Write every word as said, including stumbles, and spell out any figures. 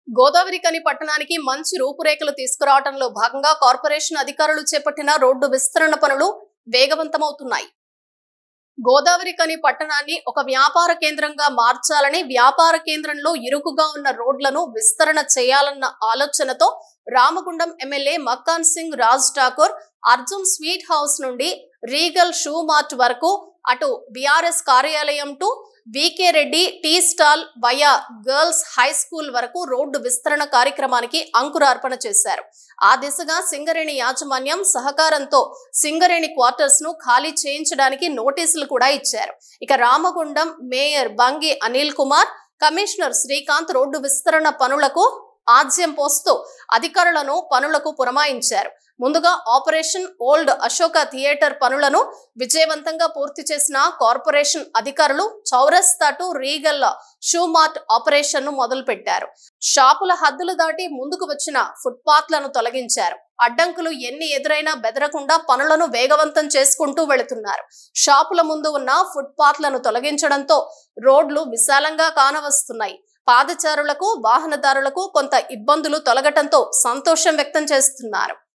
గోదావరికని పట్టణానికి మంచి రూపురేఖలు తీసుకురావడంలో భాగంగా కార్పొరేషన్ అధికారులు చేపట్టిన రోడ్డు విస్తరణ పనులు వేగవంతమవుతున్నాయి. గోదావరికని పట్టణాన్ని ఒక వ్యాపార కేంద్రంగా మార్చాలని, వ్యాపార కేంద్రంలో ఇరుకుగా ఉన్న రోడ్లను విస్తరణ చేయాలన్న ఆలోచనతో Ramagundam MLA Makkan Singh Raj Thakur Arjun sweet house నుండి రీగల్ షూ మార్ట్ వరకు, అటు బీఆర్ఎస్ కార్యాలయం to V K Reddy tea stall via girls high school వరకు రోడ్డు విస్తరణ కార్యక్రమానికి అంకురార్పణ చేశారు. ఆ దిశగా సింగరేణి యాజమాన్యం సహకారంతో సింగరేణి క్వార్టర్స్ ను ఖాళీ చేయించడానికి నోటీసులు కూడా ఇచ్చారు. ఇక రామగుండం మేయర్ బంగి అనిల్ కుమార్, కమిషనర్ శ్రీకాంత్ రోడ్డు విస్తరణ పనులకు ఆజ్యం పోస్తూ అధికారులను పనులకు పురమాయించారు. ముందుగా ఆపరేషన్ ఓల్డ్ అశోక థియేటర్ పనులను విజయవంతంగా పూర్తి చేసిన కార్పొరేషన్ అధికారులు చౌరస్తా to Regal shoe mart operation ను మొదలు పెట్టారు. షాపుల హద్దులు దాటి ముందుకు వచ్చిన ఫుట్పాత్లను తొలగించారు. అడ్డంకులు ఎన్ని ఎదురైనా బెదరకుండా పనులను వేగవంతం చేసుకుంటూ వెళుతున్నారు. షాపుల ముందు ఉన్న ఫుట్పాత్లను తొలగించడంతో రోడ్లు విశాలంగా కానవస్తున్నాయి. పాదచారులకు, వాహనదారులకు కొంత ఇబ్బందులు తొలగటంతో సంతోషం వ్యక్తం చేస్తున్నారు.